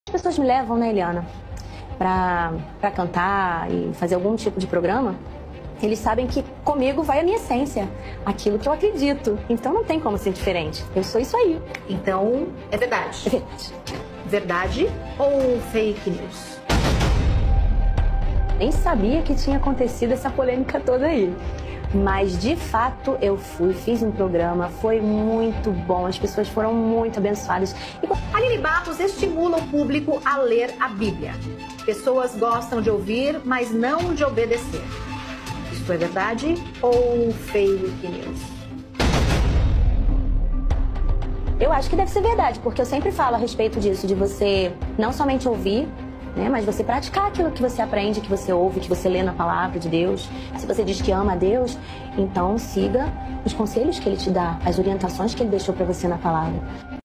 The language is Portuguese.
As pessoas me levam, né, Eliana, pra cantar e fazer algum tipo de programa. Eles sabem que comigo vai a minha essência, aquilo que eu acredito. Então não tem como ser diferente. Eu sou isso aí. Então, é verdade. É verdade. Verdade ou fake news? Nem sabia que tinha acontecido essa polêmica toda aí. Mas, de fato, eu fiz um programa, foi muito bom, as pessoas foram muito abençoadas. Aline Barros estimula o público a ler a Bíblia. Pessoas gostam de ouvir, mas não de obedecer. Isso é verdade ou fake news? Eu acho que deve ser verdade, porque eu sempre falo a respeito disso, de você não somente ouvir, né, mas você praticar aquilo que você aprende, que você ouve, que você lê na palavra de Deus. Se você diz que ama a Deus, então siga os conselhos que Ele te dá, as orientações que Ele deixou para você na palavra.